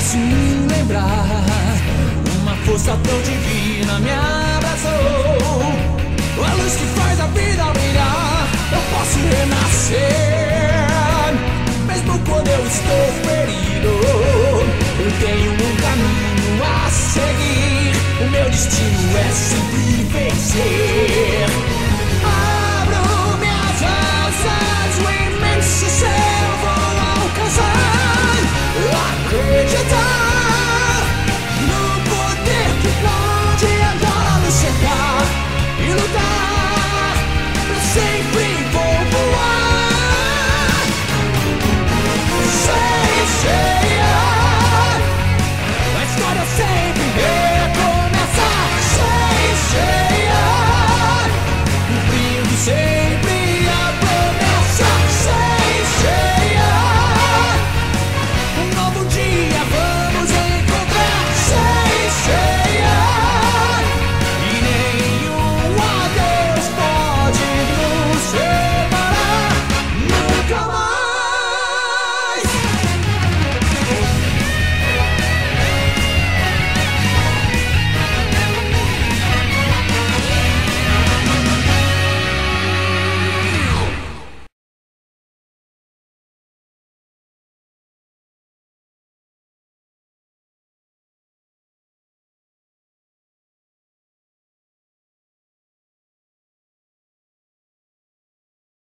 posso lembrar. Uma força tão divina me abraçou, a luz que faz a vida brilhar. Eu posso renascer, mesmo quando eu estou ferido. Eu tenho um caminho a seguir, o meu destino é sempre vencer.